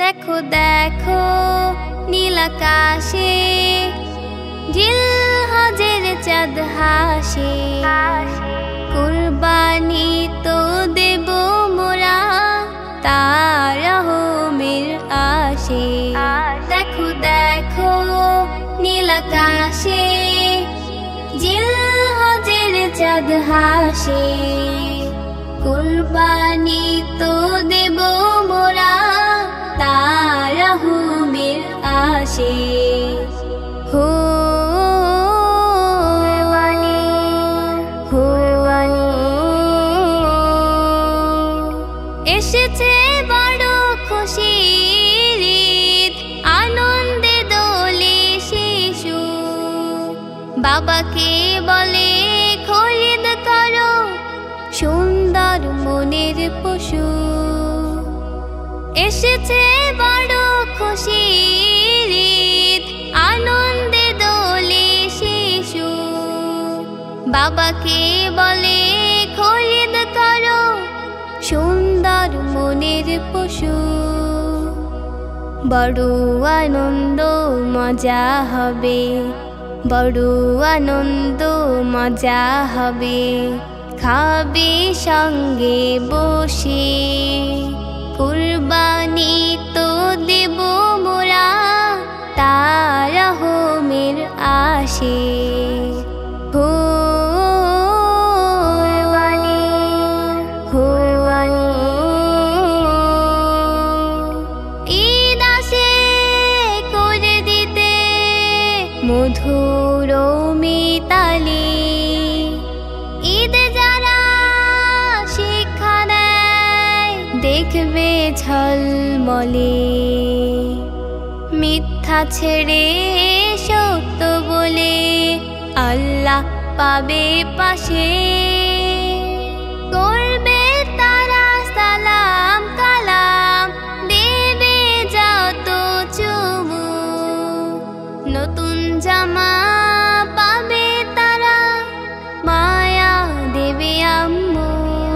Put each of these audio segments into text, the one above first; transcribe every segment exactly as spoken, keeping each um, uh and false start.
देखो देखो নীল আকাশে জিলহজের চাঁদ হাসে কুরবানি তো দেব মোরা তার রহমের আশে দেখো দেখো নীল আকাশে জিলহজের চাঁদ হাসে কুরবানি তো দেব মোরা তার রহমের আশে হো এসেছে বড় খুশির ঈদ আনন্দে দোলে শিশু বাবাকে বলে খরিদ করো সুন্দর মনের পশু এসেছে বড় খুশির ঈদ আনন্দে দোলে শিশু বাবাকে বলে খরিদ করো সুন্দর মনের পশু বড় আনন্দ মজা হবে বড় আনন্দ মজা হবে খাবে সঙ্গে বসে কুরবানি তো দেব মোরা তার রহমের আশে হো ঈদ আসে করে দিতে মধুর মিতালি ঈদ যারা শিক্ষা দেয় দেখবে ঝলমলে মিথ্যা ছেড়ে সত্য বলে আল্লাহ পাবে পাশে করবে তারা সালাম কালাম দেবে যত চুমু নতুন জামা পাবে তারা মায়া দেবে আম্মু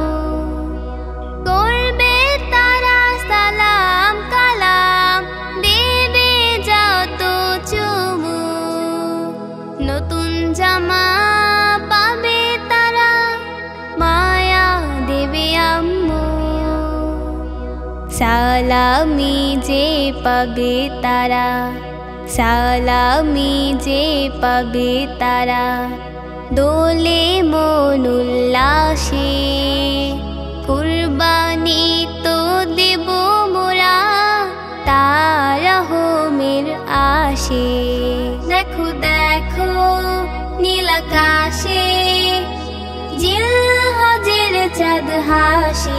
করবে তারা সালাম কালাম দেবে যত চুমু নতুন জামা পাবে তারা মায়া দেবে আম্মু সালামি যে পাবে তারা সালামি যে পাবে তারা দোলে মন উল্লাসে কুরবানি তো দেব মোরা তার রহমের আশে দেখো দেখো নীল আকাশে জিলহজের চাঁদ হাসে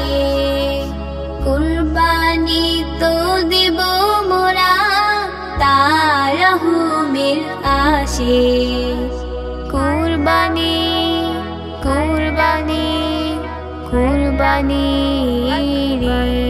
কুরবানি তো দেব মোরা তার রহমের আশে কুরবানি কুরবানি কুরবানি রে।